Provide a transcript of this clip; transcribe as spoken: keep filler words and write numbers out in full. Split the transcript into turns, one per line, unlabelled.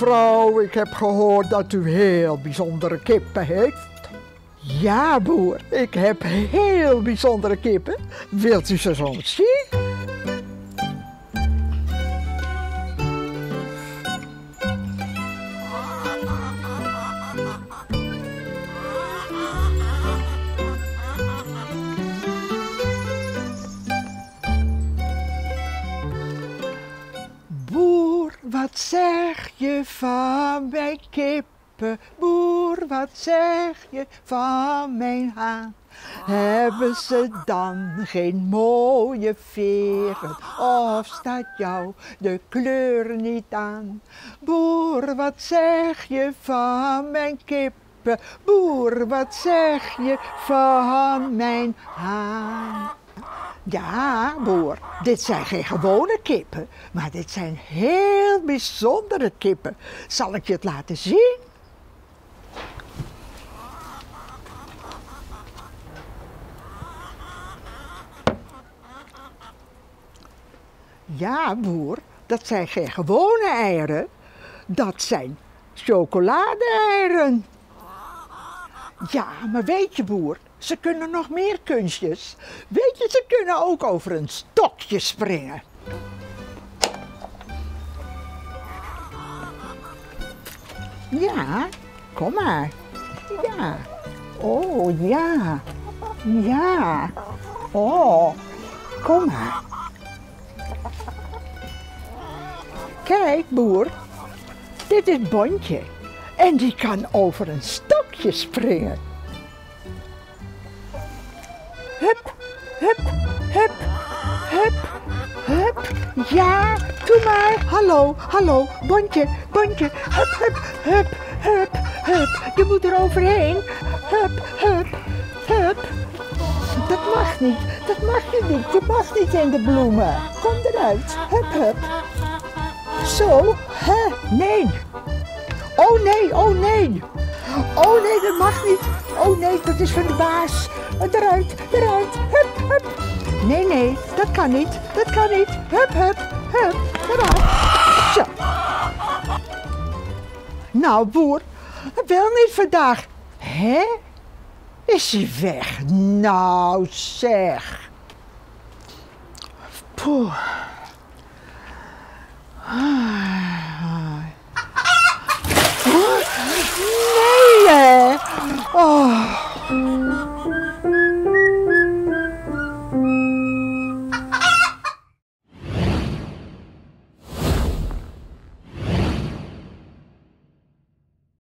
Mevrouw, ik heb gehoord dat u heel bijzondere kippen heeft. Ja, boer, ik heb heel bijzondere kippen. Wilt u ze soms zien? Boer, wat zeg je van mijn kippen? Boer, wat zeg je van mijn haan? Hebben ze dan geen mooie veren? Of staat jou de kleur niet aan? Boer, wat zeg je van mijn kippen? Boer, wat zeg je van mijn haan? Ja, boer, dit zijn geen gewone kippen, maar dit zijn heel bijzondere kippen. Zal ik je het laten zien? Ja, boer, dat zijn geen gewone eieren, dat zijn chocolade-eieren. Ja, maar weet je, boer, ze kunnen nog meer kunstjes. Weet je, ze kunnen ook over een stokje springen. Ja, kom maar. Ja. Oh, ja. Ja. Oh, kom maar. Kijk, boer. Dit is Bontje. En die kan over een stokje springen. Hup, hup, hup, hup, hup. Ja, doe maar. Hallo, hallo, Bontje, Bontje. Hup, hup, hup, hup, hup. Je moet er overheen. Hup, hup, hup. Dat mag niet, dat mag je niet. Je mag niet in de bloemen. Kom eruit. Hup, hup. Zo, hè, nee. Oh nee, oh nee. Oh nee, dat mag niet. Oh nee, dat is van de baas. Eruit, eruit, hup, hup. Nee, nee, dat kan niet, dat kan niet. Hup, hup, hup, eruit. Zo. Nou, boer, wel niet vandaag. Hè? Is hij weg? Nou, zeg. Poeh. Nee, hè? Oh.